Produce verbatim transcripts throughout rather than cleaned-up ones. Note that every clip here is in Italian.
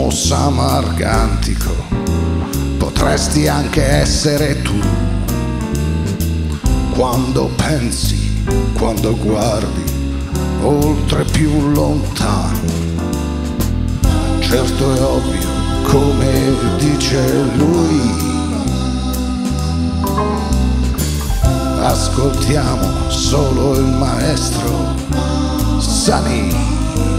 L'uomo samargantico potresti anche essere tu, quando pensi, quando guardi oltre più lontano. Certo è ovvio, come dice lui, ascoltiamo solo il maestro Sani.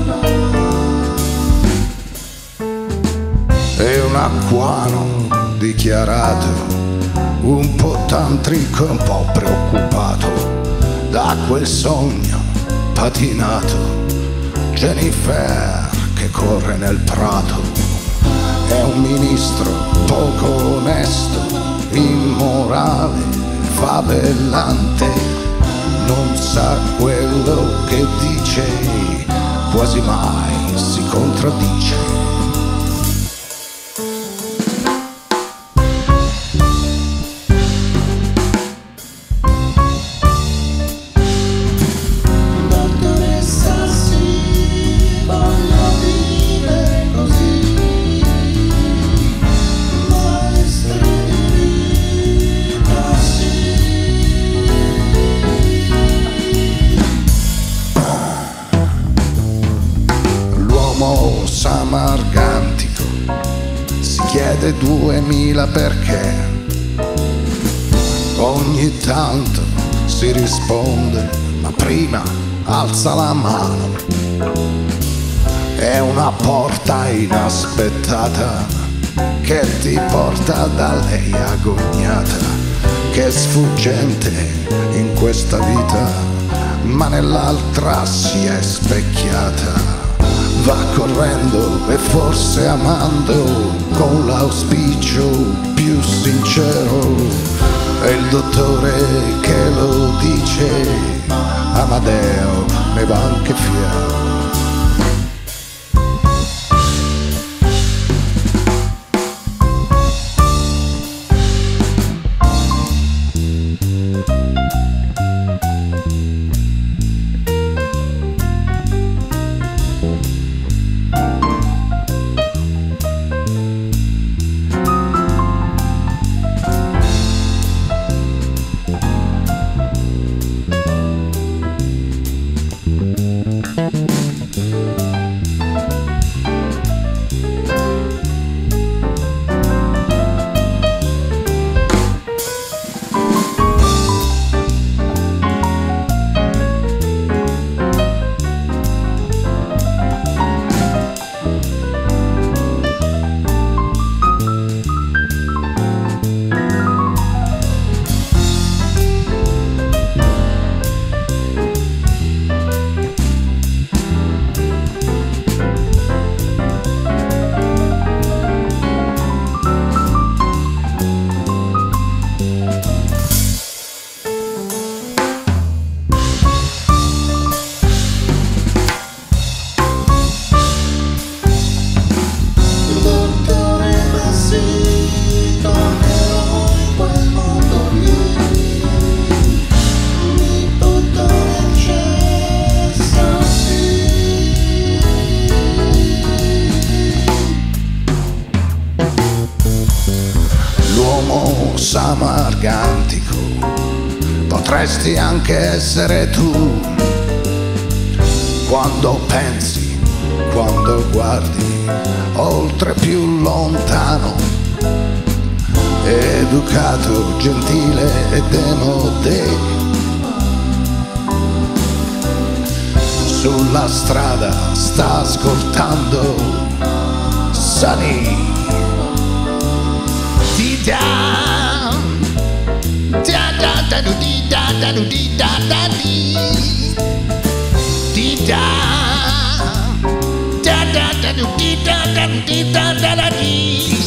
È un acquano dichiarato, un po' tantrico e un po' preoccupato da quel sogno patinato. Jennifer che corre nel prato, è un ministro poco onesto, immorale, favellante, non sa quello che dice, quasi mai si contraddice. Samargantico si chiede duemila perché ogni tanto si risponde, ma prima alza la mano. È una porta inaspettata che ti porta da lei agognata, che è sfuggente in questa vita, ma nell'altra si è specchiata. Va correndo e forse amando, con l'auspicio più sincero. È il dottore che lo dice, Amadeo ne va anche fiero. L'uomo samargantico potresti anche essere tu, quando pensi, quando guardi oltre più lontano. Educato, gentile e demodè, sulla strada sta ascoltando Sani. Da da da da do di da da do di da da di di da da da da do di da da di da da da di.